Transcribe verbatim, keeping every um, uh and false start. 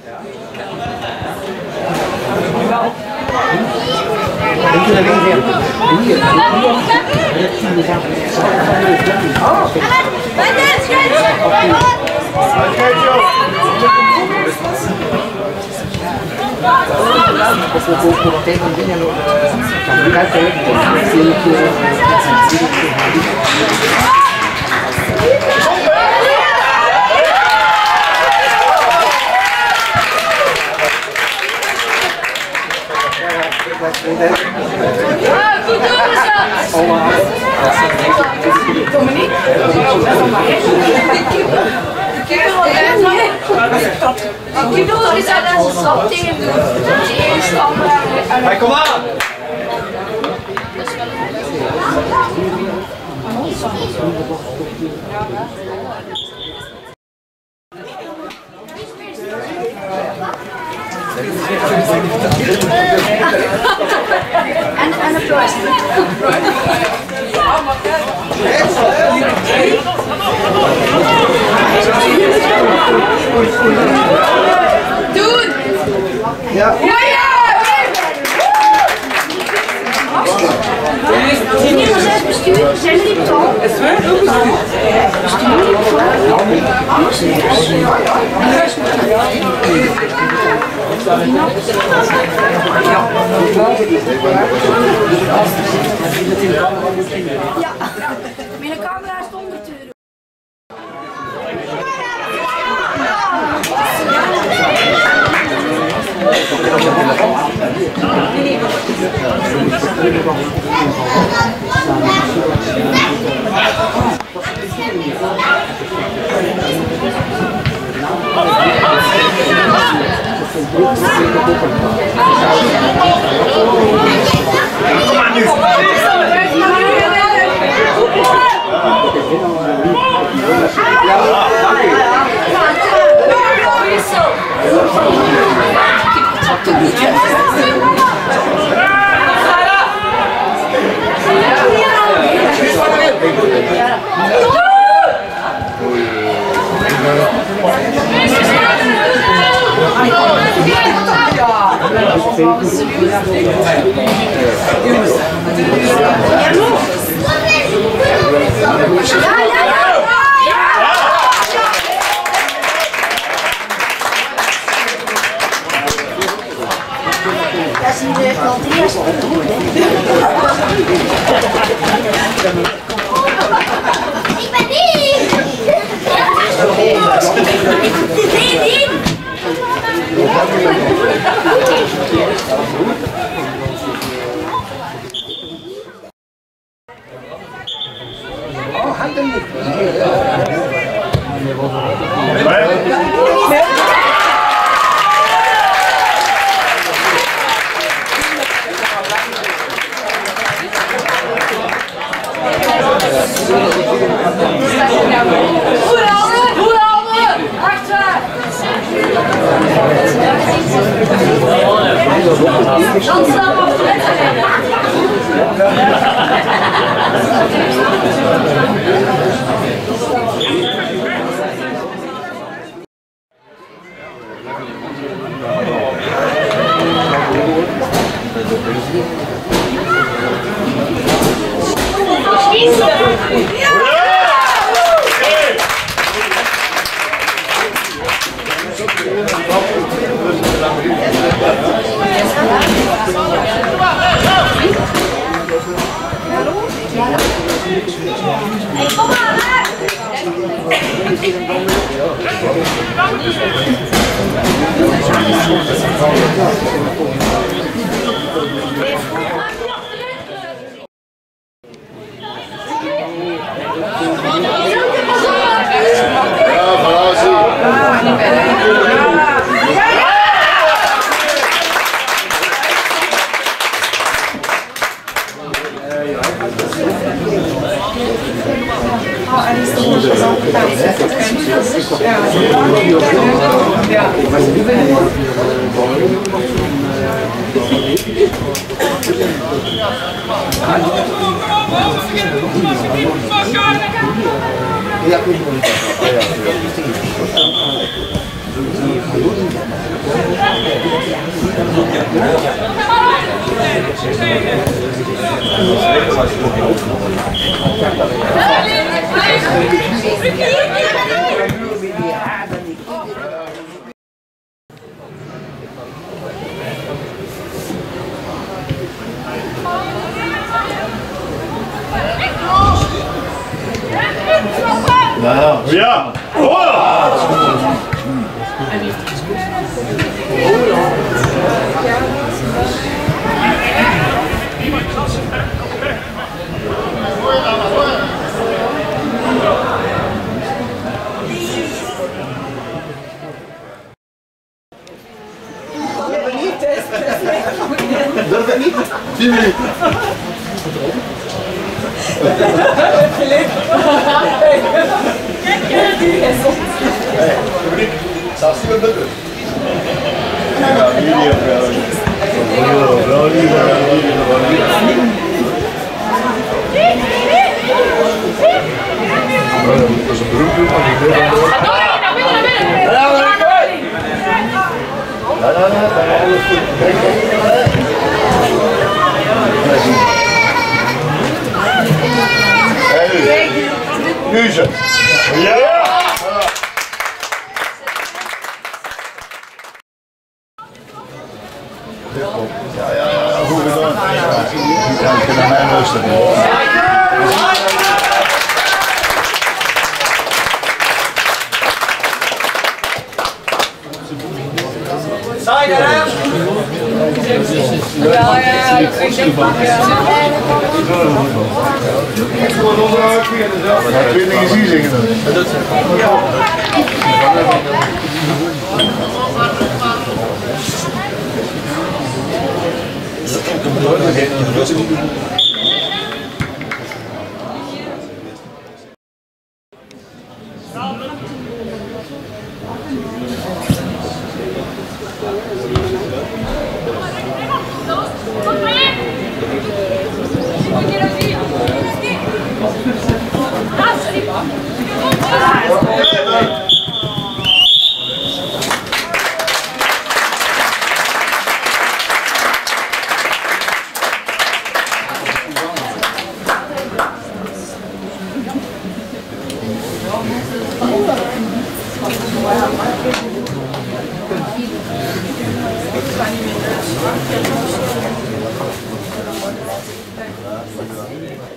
Kilo is dat een slap tegen de hey, kom aan! En, en een applaus. Doen! Ja! Ja, ja! Meneer, zes bestuur, zijn die betaald? Is het waar? Bestuur, anders ja, mijn camera is honderd euro. Kom maar nu! Dat is hier de Andreas van de Hoed, ik ben die! Nee, die! Oh, handen niet! Goede handen! Goede handen! Achter! Dan staan we op de wedstrijd. Hey, kom maar, hè! Ja, Ja! Durf het niet? vier minuten. Hey, publiek, zelfs niet met de rug. Ja, jullie ook wel. Dat is een beroep doen, maar niet meer. Ja, ja, ja, alles goed. Kijk, kijk. Hey, Guze. Ja! Ja, ja, ja, goed gedaan. Nu kan ik naar mij luisteren. Sta je eruit? Ja, ja, ik denk dat Ik ga gewoon onderuit beginnen. Maar ik weet niet gezien zingen dan. Dat Thank you.